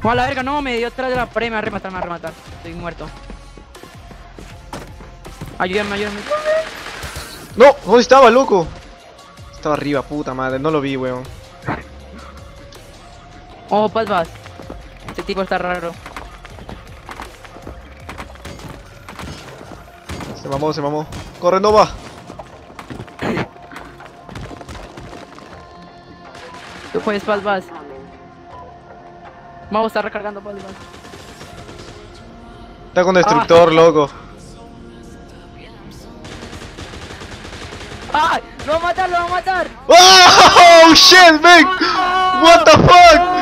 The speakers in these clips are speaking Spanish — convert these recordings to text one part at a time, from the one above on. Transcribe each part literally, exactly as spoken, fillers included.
Oh, a la verga, no, me dio atrás de la pared, me va a rematar, me va a rematar. Estoy muerto. Ayúdame, ayúdame. No, ¿dónde estaba, loco? Estaba arriba, puta madre, no lo vi, weón. Oh, Paz, vas. Este tipo está raro. Se mamó, se mamó. Corre, Nova. Tú puedes, Paz, vas. Vamos a estar recargando, Paz, vas. Está con destructor, Ah. loco. ¡Ay! ¡Lo va a matar, lo va a matar! Oh shit, man. What the fuck.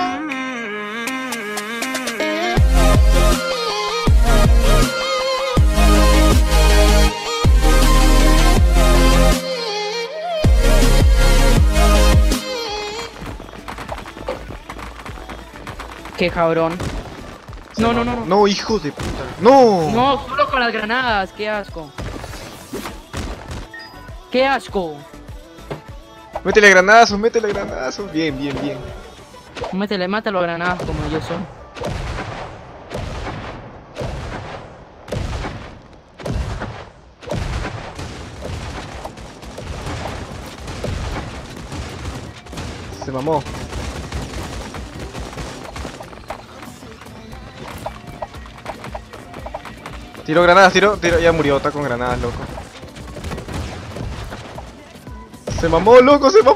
¡Qué cabrón! No, no, no, no. No, hijo de puta. No. No, solo con las granadas, qué asco. ¡Qué asco! Métele granazos, métele granazos. Bien, bien, bien. Métele, mátalo a granadas como yo soy. Se mamó. Tiro granadas, tiro, tiro, ya murió, está con granadas, loco. Se mamó, loco, se mamó.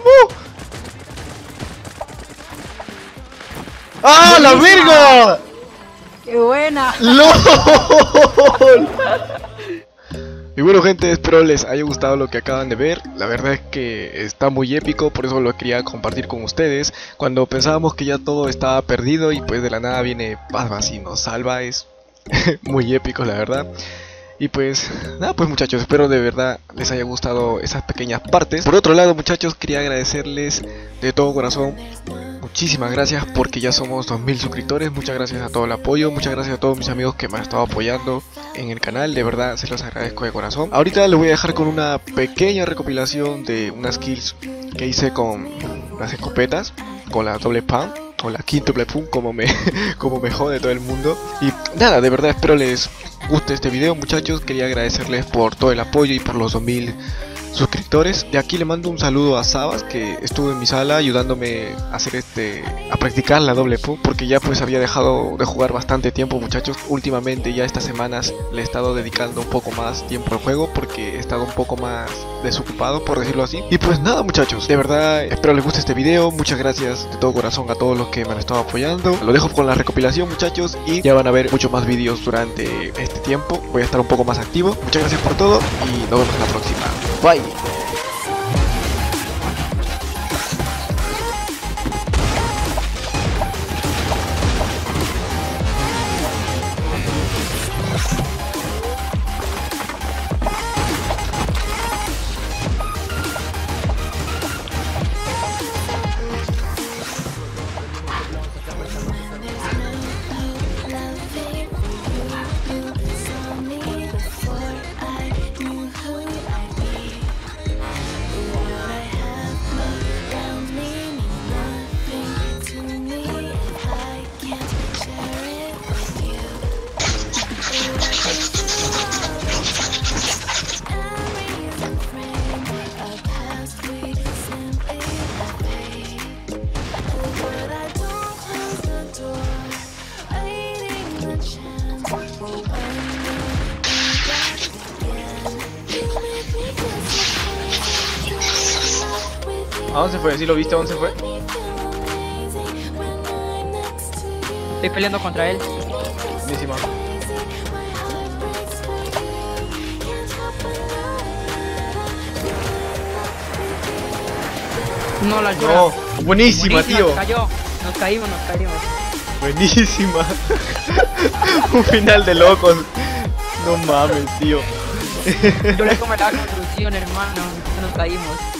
¡Ah, la verga! ¡Qué buena! ¡LOL! Y bueno, gente, espero les haya gustado lo que acaban de ver. La verdad es que está muy épico, por eso lo quería compartir con ustedes. Cuando pensábamos que ya todo estaba perdido y pues de la nada viene Paz y nos salva, es muy épico, la verdad. Y pues, nada, pues muchachos, espero de verdad les haya gustado esas pequeñas partes. Por otro lado, muchachos, quería agradecerles de todo corazón. Muchísimas gracias porque ya somos dos mil suscriptores. Muchas gracias a todo el apoyo. Muchas gracias a todos mis amigos que me han estado apoyando en el canal. De verdad se los agradezco de corazón. Ahorita les voy a dejar con una pequeña recopilación de unas kills que hice con las escopetas, con la doble pam o la quíntuple pum, como me, como me jode todo el mundo. Y nada, de verdad espero les guste este video, muchachos. Quería agradecerles por todo el apoyo y por los dos mil suscriptores. De aquí le mando un saludo a Sabas, que estuvo en mi sala ayudándome a hacer este a practicar la doble pum, porque ya pues había dejado de jugar bastante tiempo, muchachos. Últimamente ya estas semanas le he estado dedicando un poco más tiempo al juego porque he estado un poco más desocupado, por decirlo así. Y pues nada, muchachos, de verdad espero les guste este video. Muchas gracias de todo corazón a todos los que me han estado apoyando. Lo dejo con la recopilación, muchachos, y ya van a ver muchos más vídeos durante este tiempo. Voy a estar un poco más activo. Muchas gracias por todo y nos vemos en la próxima. Bye. ¿A dónde se fue? ¿Sí lo viste? ¿A dónde se fue? Estoy peleando contra él. Buenísima. No, la altura. No, buenísima, tío. Nos cayó. Nos caímos, nos caímos. Buenísima. Un final de locos. No mames, tío. Yo le como la construcción, hermano. Nos caímos.